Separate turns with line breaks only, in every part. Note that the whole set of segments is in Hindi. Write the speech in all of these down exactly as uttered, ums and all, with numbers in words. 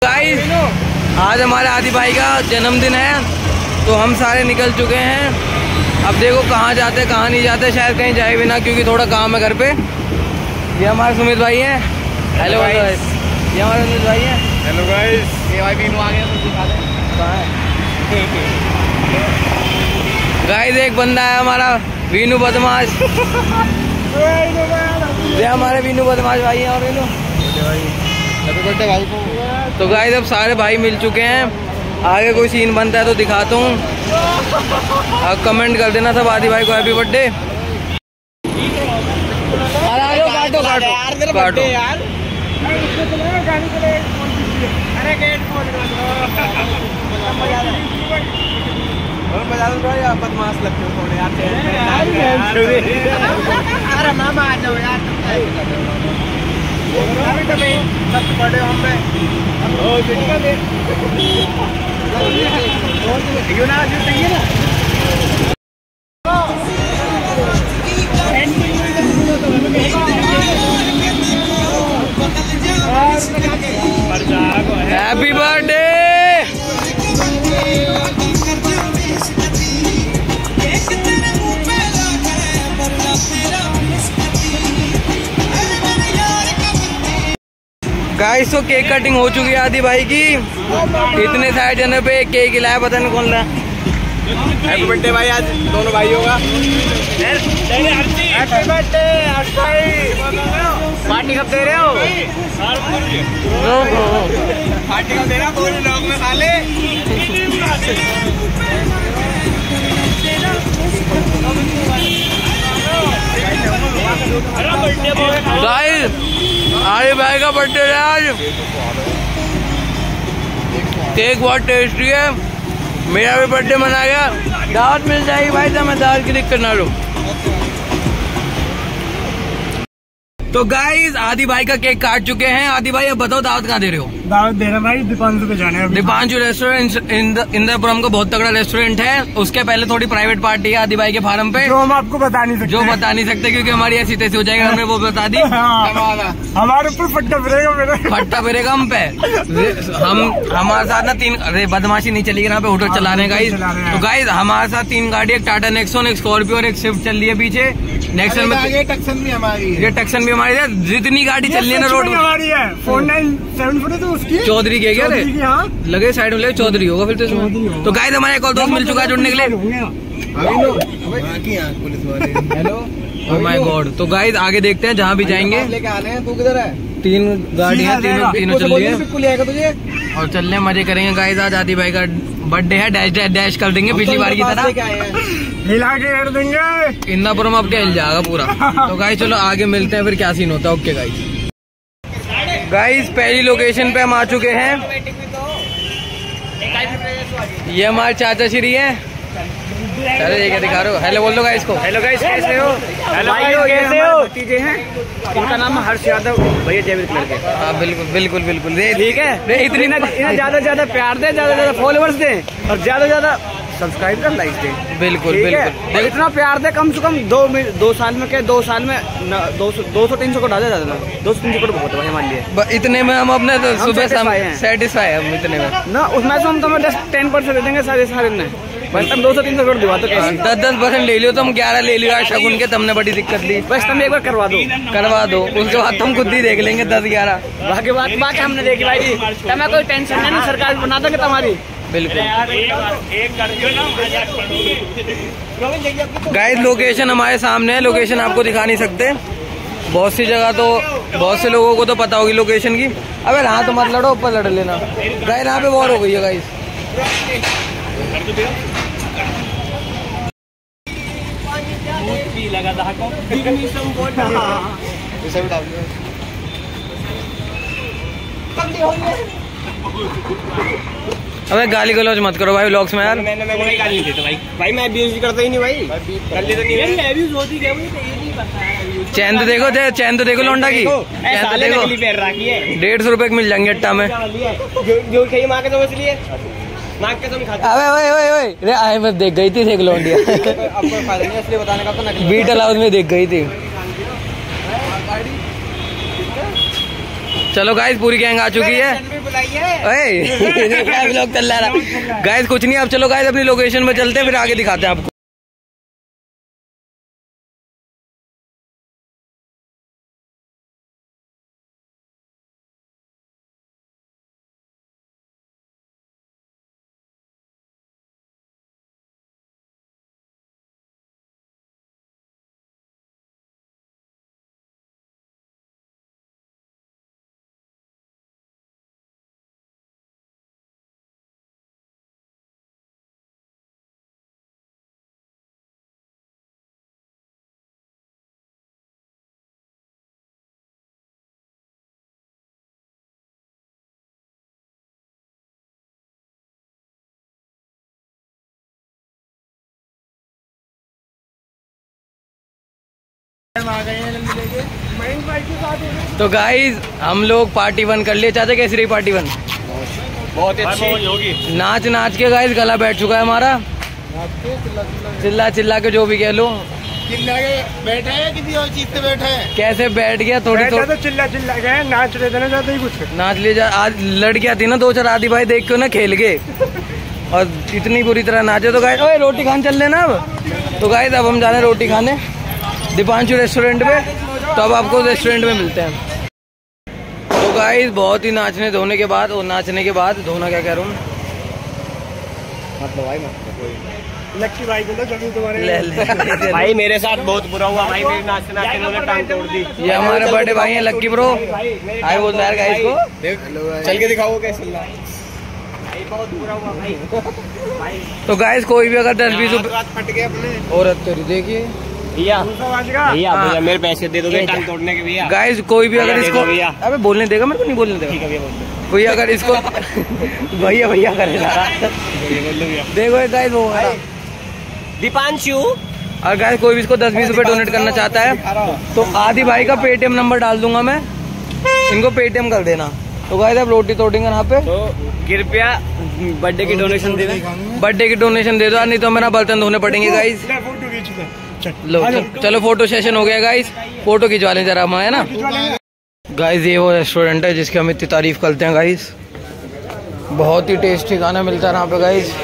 गाइस आज हमारे आदि भाई का जन्मदिन है तो हम सारे निकल चुके हैं। अब देखो कहाँ जाते कहाँ नहीं जाते, शायद कहीं जाए भी ना क्योंकि थोड़ा काम है घर पे। ये हमारे सुमित भाई हैं। हेलो गाइस, ये हमारे सुमित भाई हैं।
हेलो गाइस,
ये भाई बीनू आ गया तो दिखा दे कहाँ है। गाइस एक बंदा है हमारा बीनू बदमाश। ये हमारे बीनू बदमाश भाई हैं। और बीनू हैप्पी बर्थडे भाई को। तो गाइस अब सारे भाई मिल चुके हैं, आगे कोई सीन बनता है तो दिखाता हूँ। अब कमेंट कर देना सब आदि भाई को हैप्पी बर्थडे। काटो काटो काटो यार।
बदमाश लगते हो थोड़े यार।
अरे मामा आ जाओ यार।
अभी तो नहीं सब बड़े हम पे ओ देखा दे क्यों ना जो चाहिए ना। Happy birthday. गाइस तो केक कटिंग हो चुकी है आदि भाई की। इतने सारे जने पे एक केक खिलाया, पता नहीं कौन रहा। हैप्पी बर्थडे भाई, आज दोनों भाई होगा। हैप्पी बर्थडे भाई। पार्टी कब दे रहे हो? पार्टी कब दे रहे हो? पूरे लोग में खा ले। गाइस आदि भाई का बर्थडे है आज। केक बहुत टेस्टी है, मेरा भी बर्थडे मना गया। दावत मिल जाएगी भाई, तो मैं दावत की दिक्कत ना लूं। तो गाइस आदि भाई का केक काट चुके हैं। आदि भाई अब बताओ दावत कहाँ दे रहे हो? दावत दे रहे भाई दीपांशु पे जाने।
दीपांशु रेस्टोरेंट इंद्रपुरम को बहुत तगड़ा रेस्टोरेंट है। उसके पहले थोड़ी प्राइवेट पार्टी है आदि भाई के फार्म पे,
जो हम आपको बता नहीं सकते।
जो बता नहीं सकते क्योंकि हमारी ऐसी तैसी हो जाएगी, हमने वो बता दी।
हमारे ऊपर फट्टा फिरेगा मेरा
फट्टा फिरेगा हम पे। हम हमारे साथ ना तीन, अरे बदमाशी नहीं चलेगी यहाँ पे, होटल चला रहे हैं गाइस। तो गाइस हमारे साथ तीन गाड़ी, एक टाटा नेक्सॉन, एक स्कॉर्पियो और एक स्विफ्ट चल रही है पीछे। नेक्सॉन में
टक्सन भी हमारी है।
ये टक्सन भी हमारी है। जितनी गाड़ी चल रही है ना रोड में
हमारी है। फोर नाइन सेवन फोर तो उसकी
चौधरी के क्या लगे साइड में लगे चौधरी होगा फिर तो। तो गाइस हमारे एक और दोस्त मिल चुका है जुड़ने के लिए। Hello oh my god. तो गाइस आगे देखते हैं जहाँ भी जाएंगे।
लेके आ रहे हैं, तू किधर है?
तीन गाड़ियाँ, तीनों तीनों चल रही है
तुझे
और चलने मजे करेंगे। गाइस आज आदि भाई का बर्थडे है, डैश डैश डैश कर देंगे पिछली बार की तरह,
हिला के कर देंगे।
इंदापुरम अब क्या हिल जाएगा पूरा। तो गाइस चलो आगे मिलते हैं फिर क्या सीन होता है। Okay guys. गाइस पहली लोकेशन पे हम आ चुके हैं। ये हमारे चाचा श्री है। अरे ये क्या दिखा रहे हो? हेलो बोल दो गाइस को।
हेलो गाइस, कैसे हो? हेलो भाई कैसे हो? भतीजे हैं, इनका नाम है हर्ष यादव, भैया जयवीर लड़के।
हाँ बिल्कुल बिल्कुल बिल्कुल
ठीक है। इतनी ना ज्यादा ज्यादा प्यार दे, ज्यादा ज्यादा फॉलोअर्स दे और ज्यादा ज्यादा सब्सक्राइब कर, लाइक दे।
बिल्कुल बिल्कुल
इतना प्यार दे, कम से कम दो दो साल में के दो साल में दो सौ दो सौ तीन सौ को डाले ज्यादा ना, दो सौ तीन सौ को बहुत है हमारे लिए।
इतने में हम अपने तो सुबह सेटिस्फाई है हम इतने में ना।
उसमें से हम तुम्हें दस टेन परसेंट दे देंगे सारे सारे में। बस तुम दो सौ तीन सौ करोड़ दिवा तो
दस दस परसेंट ले लियो, तुम ग्यारह ले लियो आज शगुन के, तुमने बड़ी दिक्कत ली।
बस तुम एक बार करवा दो
करवा दो, उसके बाद तुम खुद ही देख लेंगे दस ग्यारह।
बाकी बात बाकी हमने देखी भाई जी, तुम्हें कोई टेंशन नहीं, सरकार बना दोगे तुम्हारी।
बिल्कुल। गाइस लोकेशन हमारे सामने है, लोकेशन आपको दिखा नहीं सकते। बहुत सी जगह तो बहुत से लोगों को तो पता होगी लोकेशन की। अबे यहाँ तो मत लड़ो, ऊपर लड़ लेना। गाइस यहाँ पे वॉर हो गई है गाइस। अबे गाली गलौज मत करो भाई व्लॉग्स में यार।
मैंने मैं कोई गाली नहीं देता भाई। भाई मैं अब्यूज करता ही नहीं भाई। कर ले तो नहीं है। अब्यूज होती क्या मुझे ये नहीं पता है।
चैन तो देखो, चैन तो देखो लौंडा की। चैन तो देखो, डेढ़ सौ रुपए की मिल जाएंगे अट्टा में।
जो खाइए माँ के तो इसलिए माँ के तुम खाते।
अबे ओए ओए ओए रे आए बस देख गई थी देख लौंडिया।
अब कोई फायदा नहीं इसलिए बताने का, तो नकली
बीट अलाउड में देख गई थी। चलो गाइस पूरी गैंग आ चुकी है। व्लॉग चल रहा है गाइस। कुछ नहीं, अब चलो गाइस अपनी लोकेशन में चलते हैं, फिर आगे दिखाते हैं आपको। तो गाइज हम लोग पार्टी वन कर लिए। चाचा कैसी रही पार्टी वन?
बहुत अच्छी होगी।
नाच नाच के गाइज गला बैठ चुका है हमारा। चिल्ला चिल्ला के जो भी कह लो।
चिल्ला के बैठे हैं, किसी और चीज से बैठे हैं?
कैसे बैठ गया? थोड़ी थोड़ी
तो चिल्ला चिल्ला गए, नाच रहे थे ना ज्यादा ही कुछ।
नाच ले जा। आज लड़कियां थी ना दो चार आदि भाई, देख के ना खेल गए और इतनी बुरी तरह नाचे। तो गाइज ओए रोटी खाने चल लेना अब। तो गाइज अब हम जा रहे हैं रोटी खाने दीपांशु रेस्टोरेंट में। तो अब आपको रेस्टोरेंट में मिलते हैं। तो गाइस बहुत ही नाचने धोने के बाद और नाचने के बाद धोना क्या कह रहा हूँ
मतलब भाई मत
लक्की भाई को तो तुम्हारे
ले, ले, ले, ले,
भाई मेरे साथ बहुत बुरा हुआ भाई। मेरे नाचते नाचते उन्होंने टांग तोड़ दी।
ये हमारे बड़े भाई हैं लक्की ब्रो। आए बोल रहा है गाइस को
चल के दिखाओ कैसे
बहुत बुरा हुआ भाई।
तो गाइस कोई भी अगर दस बीस रुपए
फट गए अपने
औरत तेरी देखिए
भैया भैया भैया मेरे पैसे दे दोगे टांग तोड़ने के भैया।
गाइस कोई भी अगर इसको अबे बोलने देगा, मेरे को नहीं बोलने देगा भैया। अगर इसको भैया भैया करेगा देखो गाइस वो
दीपांशु।
और गाइस कोई भी इसको दस बीस रुपए डोनेट करना चाहता है तो आदि भाई का पेटीएम नंबर डाल दूंगा मैं, इनको पेटीएम कर देना। तो गाइस अब रोटी तोड़ेंगे यहाँ पे।
तो कृपया बर्थडे की डोनेशन दे दें।
बर्थडे की डोनेशन दे दो, नहीं तो मेरा बर्तन धोने पड़ेंगे गाइस। लो चलो फोटो सेशन हो गया गाइस, फोटो खिंचवा लें जरा हम, है ना गाइस। ये वो रेस्टोरेंट है जिसकी हम इतनी तारीफ करते हैं गाइस। बहुत ही टेस्टी खाना मिलता है यहाँ पे गाइस।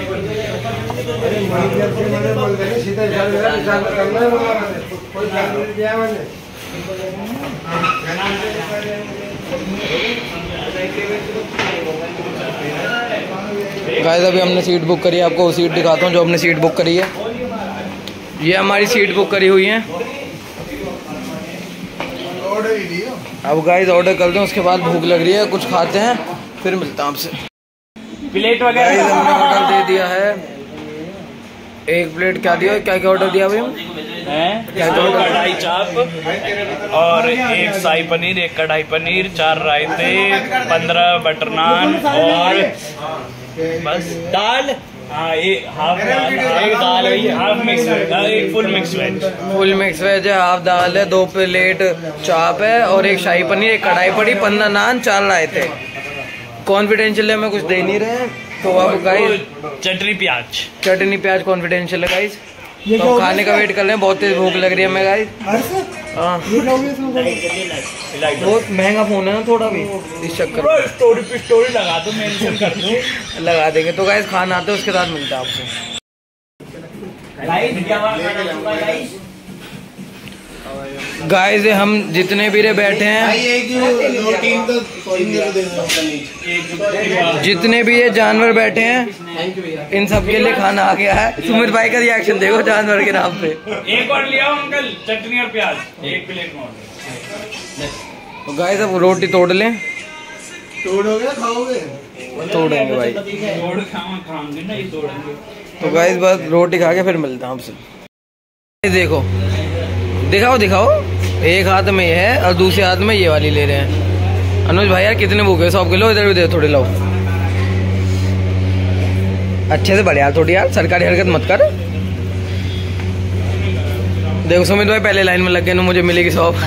गाइस अभी हमने सीट बुक करी है, आपको वो सीट दिखाता हूँ जो हमने सीट बुक करी है। ये हमारी सीट बुक करी हुई है। अब गाइस ऑर्डर कर दें, उसके बाद भूख लग रही है, कुछ खाते हैं फिर मिलता हूँ आपसे।
प्लेट वगैरह
गाइस हमने ऑर्डर दे दिया है। एक प्लेट क्या दिया, क्या क्या ऑर्डर दिया भाई?
क्या दो कढ़ाई चाप और एक शाही पनीर, एक कढ़ाई पनीर, चार रायते, पंद्रह बटर नान और बस दाल। हाँ एक हाफ दाल, एक दाल है, हाफ मिक्स वेज, एक full mix veg.
Full mix veg है, हाफ दाल है, दो प्लेट चाप है और एक शाही पनीर, एक कढ़ाई पड़ी, पंद्रह नान, चार रायते। कॉन्फिडेंशियल है, मैं कुछ दे नहीं रहे हैं। तो अब गाइस
चटनी प्याज
चटनी प्याज कॉन्फिडेंशियल है गाइस। तो खाने का वेट कर रहे हैं, बहुत तेज भूख लग रही है हमें गाइस। हाँ बहुत महंगा फोन है ना थोड़ा भी, इस चक्कर में
स्टोरी पे स्टोरी लगा दो, मेंशन कर दो,
लगा देंगे। तो गाइस खाना आते हैं उसके साथ मिलता है आपसे। गाइस हम जितने भी रे बैठे हैं, जितने भी ये जानवर बैठे हैं, इन सब के लिए खाना आ गया है। सुमित भाई का रिएक्शन देखो जानवर के नाम पे।
एक और लिया अंकल चटनी और प्याज एक प्लेट में।
तो गाइस अब रोटी तोड़ लें।
तोड़ोगे खाओगे?
तोड़ेंगे भाई,
तोड़ खाएंगे ना, ये तोड़ेंगे।
तो गाइस बस रोटी खा के फिर मिलता हूँ आपसे। देखो दिखाओ दिखाओ, एक हाथ में ये है और दूसरे हाथ में ये वाली ले रहे हैं। अनुज भाई यार कितने भूखे, सौ किलो इधर भी दे थोड़ी लाओ, अच्छे से बढ़ यार, थोड़ी यार सरकारी हरकत मत कर। देखो सुमित भाई पहले लाइन में लग गए ना, मुझे मिलेगी सौंप।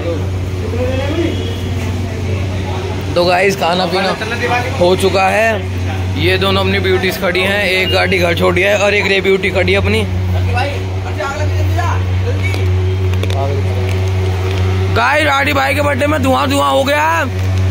तो गाइस खाना पीना हो चुका है। ये दोनों अपनी ब्यूटीज खड़ी हैं, एक गाड़ी घर छोड़ी है और एक रे ब्यूटी खड़ी है अपनी। गाइस राडी भाई के बर्थडे में धुआं धुआं हो गया।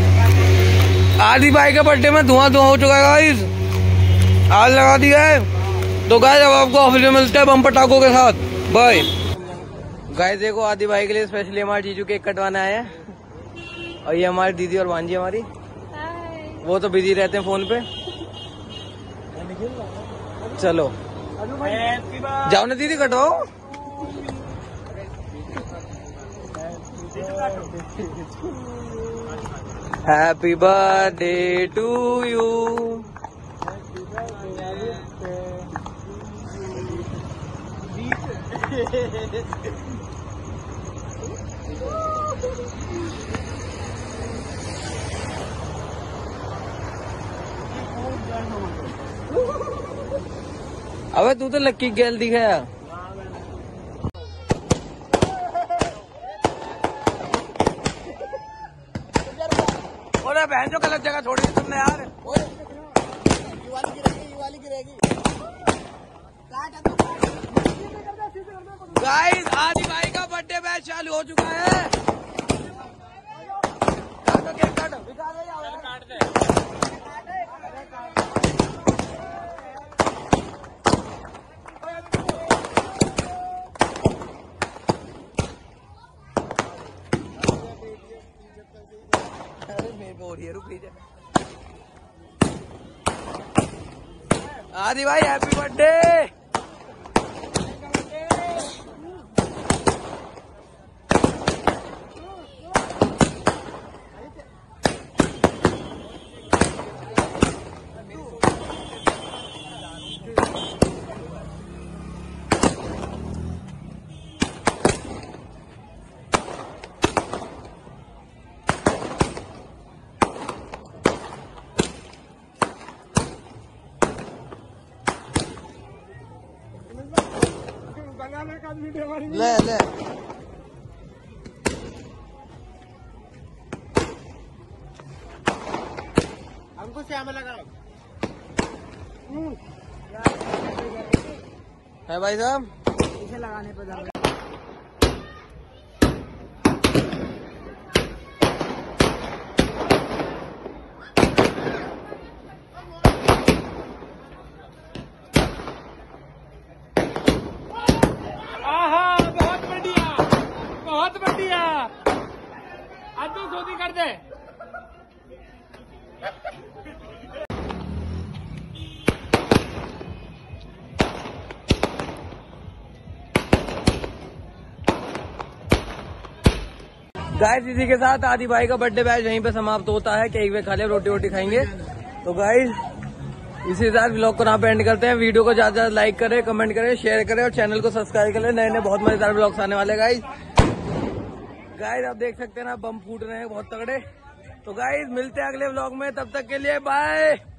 आदि भाई के बर्थडे में धुआं धुआं हो चुका है गाइस, आग लगा दिया है। तो गाइस अब आपको ऑफिस में मिलते हैं बम पटाखों के साथ, बाय। गाइस देखो आदि भाई के लिए स्पेशली हमारे जीजू केक कटवाने आए हैं, और ये हमारी दीदी और भांजी हमारी, वो तो बिजी रहते हैं फोन पे। चलो जाओ ना दीदी कटवाओ। Happy birthday to you. अबे तू तो लक्की गैल दिखा। और बहन जो गलत जगह छोड़ी थी तुमने यार। ये वाली गिरेगी, ये वाली गिरेगी। गाइस आदि भाई का बर्थडे बैच चालू हो चुका है। काटो केक काटो, काट दे। आदि भाई हैप्पी बर्थडे। ले ले हमको श्यामला करो है भाई साहब, इसे लगाने पर जाओ। कर दे। गाइस इसी के साथ आदि भाई का बर्थडे बैच यहीं पे समाप्त होता है। केक वे खा ले, रोटी वोटी खाएंगे। तो गाइस इसी के साथ व्लॉग को यहाँ पे एंड करते हैं। वीडियो को ज्यादा ज्यादा लाइक करें, कमेंट करें, शेयर करें और चैनल को सब्सक्राइब करें। नए नए बहुत मजेदार व्लॉग्स आने वाले गाइस। गाइस आप देख सकते हैं ना बम फूट रहे हैं बहुत तगड़े। तो गाइस मिलते हैं अगले व्लॉग में, तब तक के लिए बाय।